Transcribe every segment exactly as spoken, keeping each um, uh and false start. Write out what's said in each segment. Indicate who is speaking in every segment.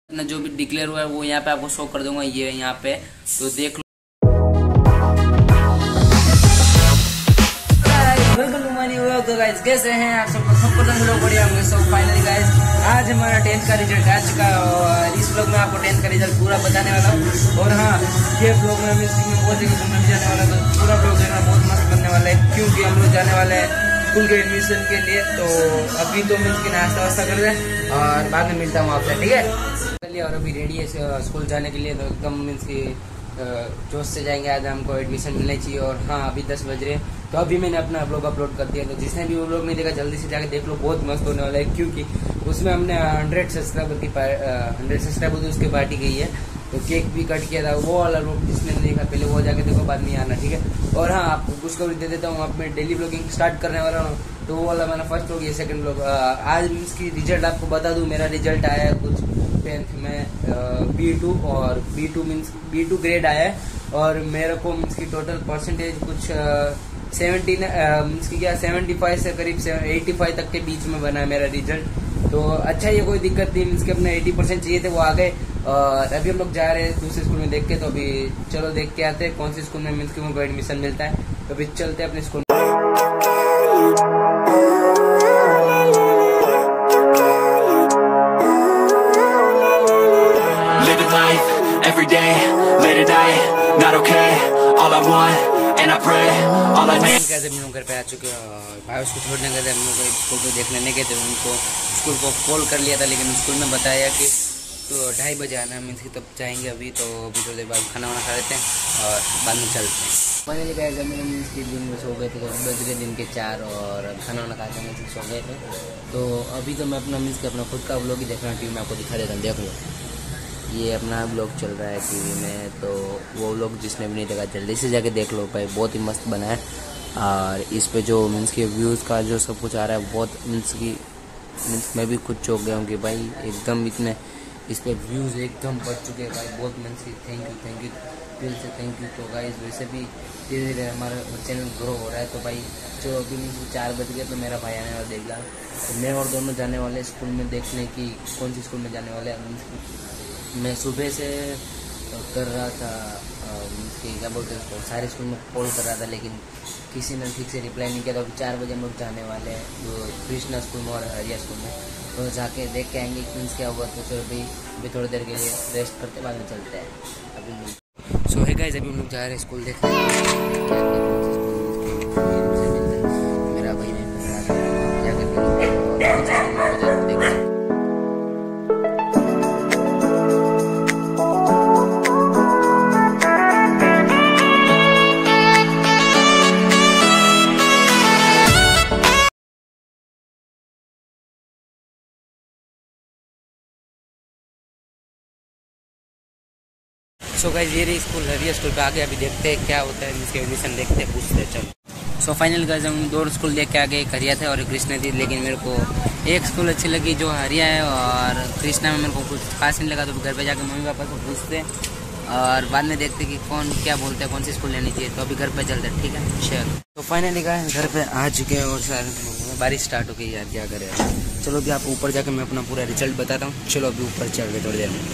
Speaker 1: अपना जो भी डिक्लेयर हुआ है वो यहाँ पे आपको शो कर दूंगा, ये यहाँ पे तो देख लो। तो गाइस कैसे हैं आप सब सब पसंद लोग बढ़िया होंगे। सो फाइनली गाइस आज हमारा टेंथ का रिजल्ट आ चुका है और इस ब्लॉग में आपको टेंथ का रिजल्ट पूरा बताने वाला हूँ। और हाँ, ये ब्लॉग में मैं बहुत जगह घूमने भी जाने वाला है, तो पूरा ब्लॉग देखना बहुत मस्त बनने वाला है, क्योंकि हम लोग जाने वाले हैं स्कूल के एडमिशन के लिए। तो अभी तो मीन्स की नाश्ता वास्ता कर रहे हैं और बाद में मिलता हूँ आपसे, ठीक है। चलिए, और अभी रेडी है स्कूल जाने के लिए, तो एकदम मीन्स की जोश से जाएंगे। आज हमको एडमिशन मिलना चाहिए। और हाँ, अभी दस बज रहे हैं, तो अभी मैंने अपना ब्लॉग अपलोड कर दिया, तो जिसने भी वो ब्लॉग नहीं देखा जल्दी से जाके देख लो, बहुत मस्त होने वाला है। क्योंकि उसमें हमने हंड्रेड सब्सक्राइबर की हंड्रेड सब्सक्राइबर की उसकी पार्टी गई है, तो केक भी कट किया था। वो वाला ब्लॉग जिसने नहीं देखा पहले वो जाके देखो, बाद में आना, ठीक है। और हाँ, आपको खुशखबरी दे देता हूँ, अब मैं डेली ब्लॉगिंग स्टार्ट करने वाला हूँ, तो वो वाला मेरा फर्स्ट ब्लॉग, ये सेकंड ब्लॉग। आज मीन्स की रिजल्ट आपको बता दूँ, मेरा रिजल्ट आया है कुछ टेंथ में बी टू, और B two means B two grade आया है। और मेरे को मीन्स की टोटल परसेंटेज कुछ सेवेंटी मीन्स की क्या सेवेंटी फाइव से करीब एटी फाइव तक के बीच में बना है मेरा रिजल्ट। तो अच्छा, ये कोई दिक्कत नहीं, मीन्स के अपने एटी परसेंट चाहिए थे वो आ गए। और अभी हम लोग जा रहे हैं दूसरे स्कूल में देख के, तो अभी चलो देख के आते हैं कौन सी स्कूल में मीन्स की उनको एडमिशन मिलता है। तो अभी चलते हैं अपने school.
Speaker 2: Every day, late at night, not okay. All I want, and I pray, all I need.
Speaker 1: कैसे हम लोग घर पे आ चुके हैं, भाई उसको छोड़ने गए थे हम लोग, स्कूल को देखने नहीं गए थे। उनको स्कूल को कॉल कर लिया था, लेकिन स्कूल में बताया कि तो ढाई बजे आना, मीन्स की तब जाएंगे। अभी तो अभी थोड़ी देर बाद खाना वाना खा लेते हैं और बाद में चलते हैं। मैंने लिखा है जब मीन्स की दिन में सो गए थे, तो बज गए दिन के चार, और खाना वाना खा के मीन्स सो गए थे। तो अभी तो मैं अपना मीन्स की अपना खुद का ब्लॉग ही देख रहा हूँ, टीवी में आपको दिखा देता हूँ, देख लो। ये अपना ब्लॉग चल रहा है टीवी में, तो वो लोग जिसने भी नहीं देखा जल्दी से जाके देख लो भाई, बहुत ही मस्त बना है। और इस पे जो मीन्स के व्यूज़ का जो सब कुछ आ रहा है, बहुत मीन्स की मीन्स मैं भी खुद चौंक गया हूँ कि भाई एकदम इतने इस पे व्यूज़ एकदम बढ़ चुके हैं भाई, बहुत मीन्स की थैंक यू थैंक यू दिल से थैंक यू। तो गाइस वैसे भी धीरे धीरे हमारा चैनल ग्रो हो रहा है। तो भाई जो अभी मीन्स चार बज गए, तो मेरा भाई आने वाला देख रहा, तो मैं और दोनों जाने वाले स्कूल में देखने की कौन सी स्कूल में जाने वाले। मैं सुबह से कर रहा था कि क्या बोलते हैं उसको, सारे स्कूल में कॉल कर रहा था, लेकिन किसी ने ठीक से रिप्लाई नहीं किया। तो अभी चार बजे हम लोग जाने वाले हैं तो कृष्णा स्कूल में और हरिया स्कूल में, तो जाके देख के आएंगे मीन्स क्या हुआ। तो फिर अभी अभी थोड़ी देर के लिए रेस्ट करते बाद में चलते हैं अभी। सो है गाइस, अभी हम लोग जा रहे हैं स्कूल देखने। मेरा भाई ने सो गाइस ये रही स्कूल, हरिया स्कूल पे आगे, अभी देखते हैं क्या होता है, इसके एडमिशन देखते हैं, पूछते हैं, चलो। सो फाइनल गाइस हम दो स्कूल देख के आगे, एक हरिया थे और एक कृष्णा थी, लेकिन मेरे को एक स्कूल अच्छी लगी जो हरिया है, और कृष्णा में मेरे को कुछ खास नहीं लगा। तो घर पे जाके मम्मी पापा को पूछते हैं और बाद में देखते कि कौन क्या बोलते हैं, कौन सी स्कूल लेनी चाहिए। तो अभी घर पे चलते हैं, ठीक है चलो। तो फाइनली गाइस घर पे आ चुके हैं और सर बारिश स्टार्ट हो गई यार, क्या करें। चलो अभी आप ऊपर जाकर मैं अपना पूरा रिजल्ट बताता हूँ। चलो अभी ऊपर चल के थोड़ी देर में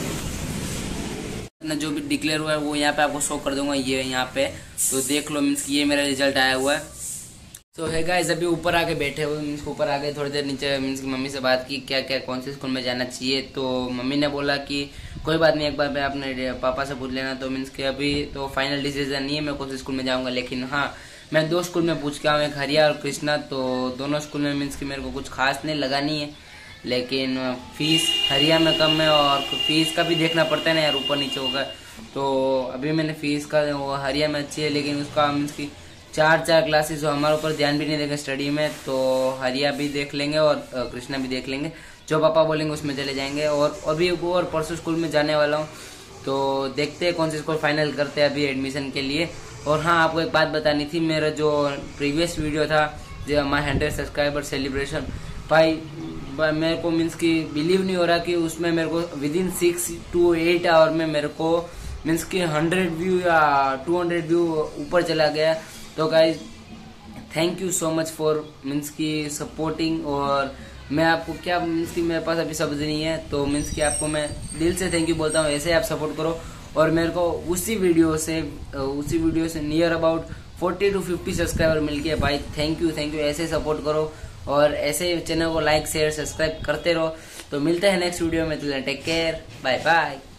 Speaker 1: अपना जो भी डिक्लेयर हुआ है वो यहाँ पे आपको शो कर दूंगा, ये यहाँ पे तो देख लो। मीन्स ये मेरा रिजल्ट आया हुआ है। तो है गाइस अभी ऊपर आके बैठे हुए, मीन्स ऊपर आ गए, थोड़ी देर नीचे मीन्स की मम्मी से बात की क्या क्या कौन से स्कूल में जाना चाहिए। तो मम्मी ने बोला कि कोई बात नहीं, एक बार मैं अपने पापा से पूछ लेना। तो मीन्स कि अभी तो फाइनल डिसीजन नहीं है मैं कौन से स्कूल में जाऊँगा, लेकिन हाँ मैं दो स्कूल में पूछ के आऊँ, एक हरिया और कृष्णा। तो दोनों स्कूल में मीन्स की मेरे को कुछ खास नहीं लगा नहीं है, लेकिन फीस हरिया में कम है और फीस का भी देखना पड़ता है ना यार, ऊपर नीचे होगा। तो अभी मैंने फीस का वो हरिया में अच्छी है, लेकिन उसका मीन्स की चार चार क्लासेस जो हमारे ऊपर ध्यान भी नहीं देंगे स्टडी में, तो हरिया भी देख लेंगे और कृष्णा भी देख लेंगे, जो पापा बोलेंगे उसमें चले जाएंगे। और अभी वो और परसों स्कूल में जाने वाला हूँ, तो देखते हैं कौन से स्कूल फाइनल करते हैं अभी एडमिशन के लिए। और हाँ, आपको एक बात बतानी थी, मेरा जो प्रीवियस वीडियो था जो हमारे हंड्रेड सब्सक्राइबर सेलिब्रेशन, भाई मेरे को मीन्स की बिलीव नहीं हो रहा कि उसमें मेरे को within six to eight hour में मेरे को मीन्स की हंड्रेड व्यू या टू हंड्रेड व्यू ऊपर चला गया। तो guys thank you so much for means की सपोर्टिंग और मैं आपको क्या मीन्स की मेरे पास अभी शब्द नहीं है, तो मीन्स की आपको मैं दिल से थैंक यू बोलता हूँ। ऐसे आप सपोर्ट करो और मेरे को उसी वीडियो से उसी वीडियो से near about forty to fifty subscriber मिल गए भाई। Thank you thank you. ऐसे सपोर्ट करो और ऐसे चैनल को लाइक शेयर सब्सक्राइब करते रहो। तो मिलते हैं नेक्स्ट वीडियो में। Take care, bye bye.